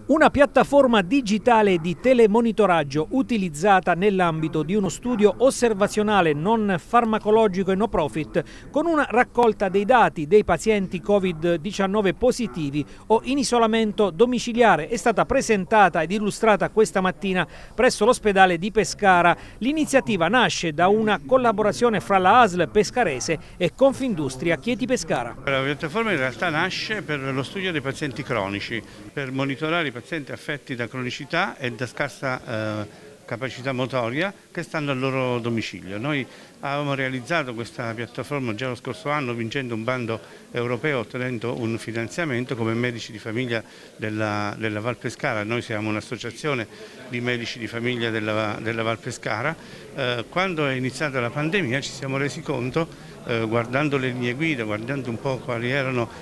Una piattaforma digitale di telemonitoraggio utilizzata nell'ambito di uno studio osservazionale non farmacologico e no profit con una raccolta dei dati dei pazienti Covid-19 positivi o in isolamento domiciliare è stata presentata ed illustrata questa mattina presso l'ospedale di Pescara. L'iniziativa nasce da una collaborazione fra la ASL pescarese e Confindustria Chieti Pescara. La piattaforma in realtà nasce per lo studio dei pazienti cronici, per monitorare i pazienti affetti da cronicità e da scarsa capacità motoria che stanno al loro domicilio. Noi avevamo realizzato questa piattaforma già lo scorso anno vincendo un bando europeo, ottenendo un finanziamento come medici di famiglia della Val Pescara. Noi siamo un'associazione di medici di famiglia della Val Pescara. Quando è iniziata la pandemia ci siamo resi conto, guardando le linee guida, guardando un po' quali erano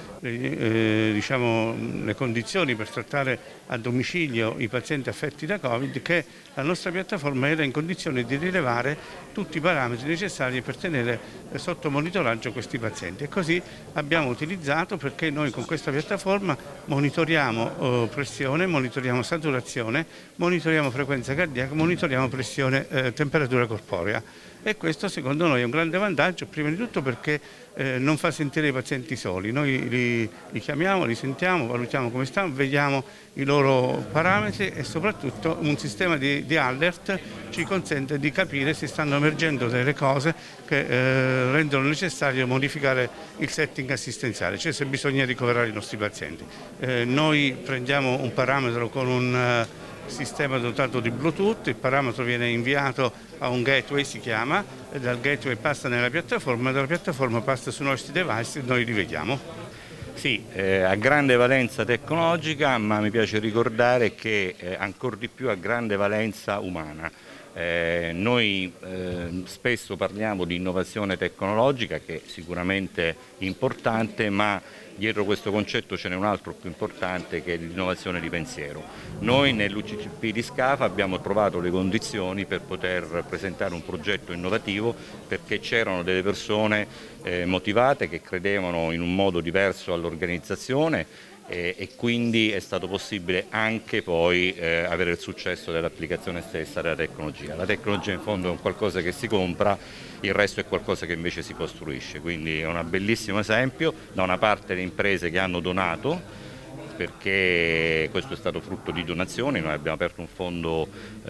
le condizioni per trattare a domicilio i pazienti affetti da Covid, che la nostra piattaforma era in condizione di rilevare tutti i parametri necessari per tenere sotto monitoraggio questi pazienti. E così abbiamo utilizzato, perché noi con questa piattaforma monitoriamo pressione, monitoriamo saturazione, monitoriamo frequenza cardiaca, monitoriamo pressione, temperatura corporea. E questo secondo noi è un grande vantaggio, prima di tutto perché non fa sentire i pazienti soli. Noi li chiamiamo, li sentiamo, valutiamo come stanno, vediamo i loro parametri e soprattutto un sistema di alert ci consente di capire se stanno emergendo delle cose che rendono necessario modificare il setting assistenziale, cioè se bisogna ricoverare i nostri pazienti. Noi prendiamo un parametro con un sistema dotato di Bluetooth, il parametro viene inviato a un gateway, si chiama, e dal gateway passa nella piattaforma, dalla piattaforma passa sui nostri device e noi li vediamo. Sì, ha grande valenza tecnologica, ma mi piace ricordare che ancora di più ha grande valenza umana. Noi spesso parliamo di innovazione tecnologica, che è sicuramente importante, ma dietro questo concetto ce n'è un altro più importante, che è l'innovazione di pensiero. Noi nell'UCCP di Scafa abbiamo trovato le condizioni per poter presentare un progetto innovativo, perché c'erano delle persone motivate che credevano in un modo diverso all'organizzazione e quindi è stato possibile anche poi avere il successo dell'applicazione stessa della tecnologia. La tecnologia in fondo è un qualcosa che si compra, il resto è qualcosa che invece si costruisce, quindi è un bellissimo esempio. Da una parte le imprese che hanno donato, perché questo è stato frutto di donazioni. Noi abbiamo aperto un fondo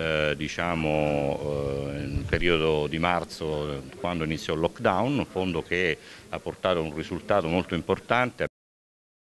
nel periodo di marzo, quando iniziò il lockdown, un fondo che ha portato un risultato molto importante.